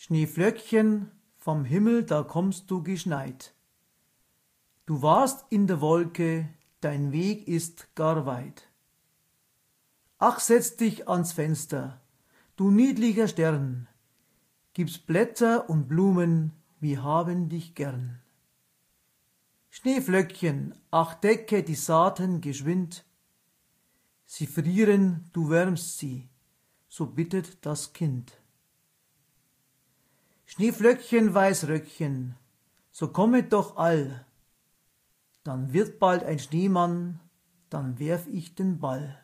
Schneeflöckchen, vom Himmel, da kommst du geschneit. Du warst in der Wolke, dein Weg ist gar weit. Ach, setz dich ans Fenster, du niedlicher Stern, gib's Blätter und Blumen, wir haben dich gern. Schneeflöckchen, ach decke die Saaten geschwind, sie frieren, du wärmst sie, so bittet das Kind. Schneeflöckchen, Weißröckchen, so kommet doch all, dann wird bald ein Schneemann, dann werf ich den Ball.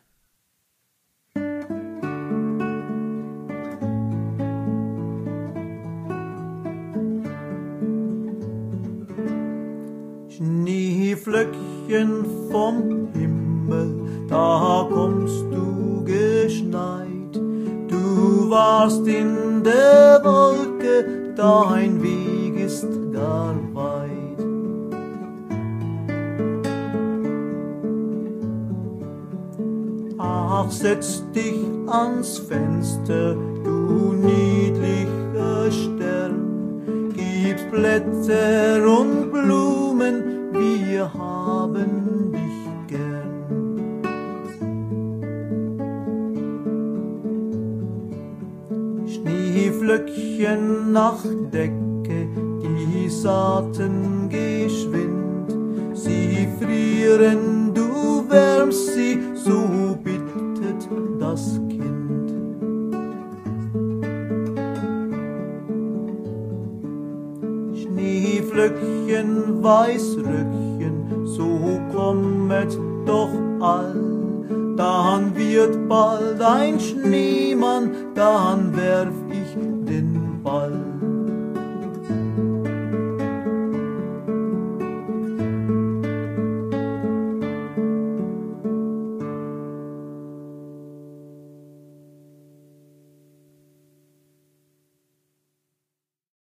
Schneeflöckchen vom Himmel, da kommst du geschneit. Du warst in der Wolke, dein Weg ist gar weit. Ach, setz dich ans Fenster, du niedlicher Stern, gib's Blätter und Blumen, wir haben dich gern. Schneeflöckchen nach Decke, die Saaten geschwind, sie frieren, du wärmst sie, so bittet das Kind. Schneeflöckchen, Weißröckchen, so kommet doch all, dann wird bald ein Schneemann, dann werf ich den Ball.